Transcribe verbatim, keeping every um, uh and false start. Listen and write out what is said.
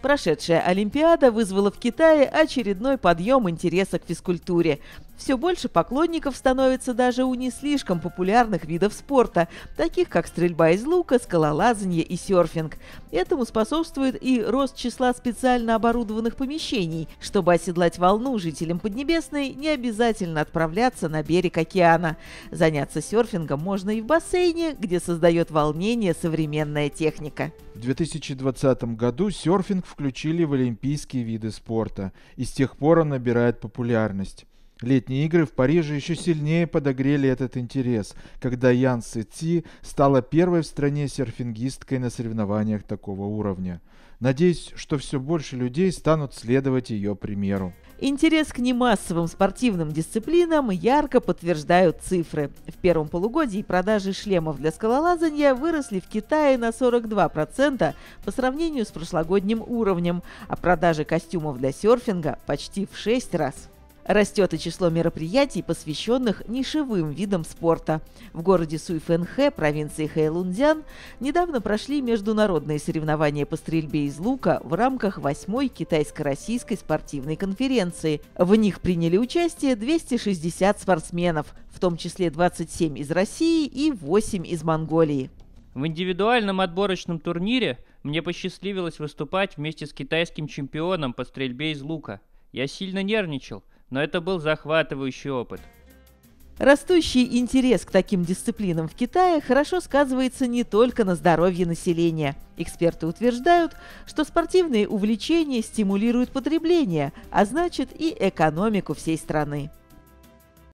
Прошедшая Олимпиада вызвала в Китае очередной подъем интереса к физкультуре. Все больше поклонников становится даже у не слишком популярных видов спорта, таких как стрельба из лука, скалолазание и серфинг. Этому способствует и рост числа специально оборудованных помещений. Чтобы оседлать волну, жителям Поднебесной не обязательно отправляться на берег океана. Заняться серфингом можно и в бассейне, где создает волнение современная техника. В две тысячи двадцатом году серфинг включили в олимпийские виды спорта, и с тех пор он набирает популярность. Летние игры в Париже еще сильнее подогрели этот интерес, когда Ян Сы Ци стала первой в стране серфингисткой на соревнованиях такого уровня. Надеюсь, что все больше людей станут следовать ее примеру. Интерес к немассовым спортивным дисциплинам ярко подтверждают цифры. В первом полугодии продажи шлемов для скалолазания выросли в Китае на сорок два процента по сравнению с прошлогодним уровнем, а продажи костюмов для серфинга почти в шесть раз. Растет и число мероприятий, посвященных нишевым видам спорта. В городе Суйфэнхэ, провинции Хэйлунцзян, недавно прошли международные соревнования по стрельбе из лука в рамках восьмой китайско-российской спортивной конференции. В них приняли участие двести шестьдесят спортсменов, в том числе двадцать семь из России и восемь из Монголии. В индивидуальном отборочном турнире мне посчастливилось выступать вместе с китайским чемпионом по стрельбе из лука. Я сильно нервничал, но это был захватывающий опыт. Растущий интерес к таким дисциплинам в Китае хорошо сказывается не только на здоровье населения. Эксперты утверждают, что спортивные увлечения стимулируют потребление, а значит и экономику всей страны.